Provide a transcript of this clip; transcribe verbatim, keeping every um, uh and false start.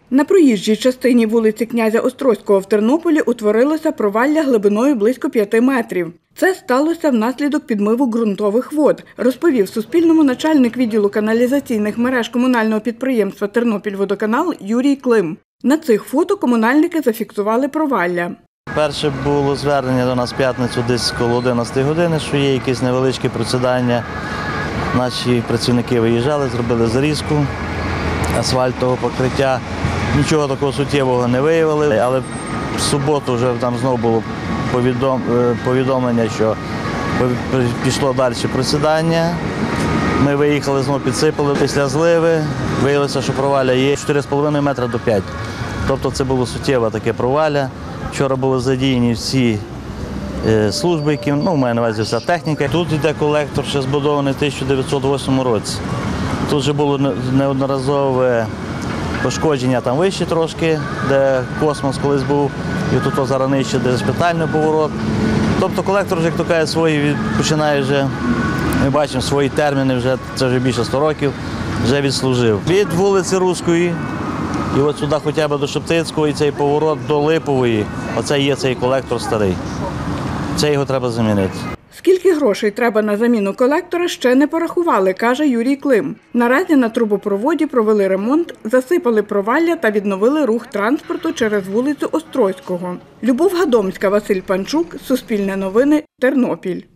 На проїжджій частині вулиці князя Острозького в Тернополі утворилося провалля глибиною близько п'яти метрів. Це сталося внаслідок підмиву ґрунтових вод, розповів Суспільному начальник відділу каналізаційних мереж комунального підприємства «Тернопільводоканал» Юрій Клим. На цих фото комунальники зафіксували провалля. Перше було звернення до нас в п'ятницю десь коло одинадцятої години, що є якісь невеличкі просідання. Наші працівники виїжджали, зробили зарізку асфальтового покриття. Нічого такого суттєвого не виявили, але в суботу вже там знову було повідомлення, що пішло далі просідання. Ми виїхали, знову підсипали після зливи. Виявилося, що провалля є чотири з половиною метра до п'яти. Тобто це було суттєве таке провалля. Вчора були задіяні всі служби, які, ну, маю на увазі вся техніка. Тут йде колектор, ще збудований в тисяча дев'ятсот восьмому році. Тут вже було неодноразове пошкодження там вище трошки, де космос колись був, і тут зараз нижче, де шпитальний поворот. Тобто колектор, як то каже, свої починає вже, ми бачимо, свої терміни, вже, це вже більше ста років, вже відслужив. Від вулиці Руської і от сюди хоча б до Шептицького, і цей поворот до Липової, оце є цей колектор старий. Це його треба замінити. Скільки грошей треба на заміну колектора, ще не порахували, каже Юрій Клим. Наразі на трубопроводі провели ремонт, засипали провалля та відновили рух транспорту через вулицю Острозького. Любов Гадомська, Василь Панчук, Суспільне новини, Тернопіль.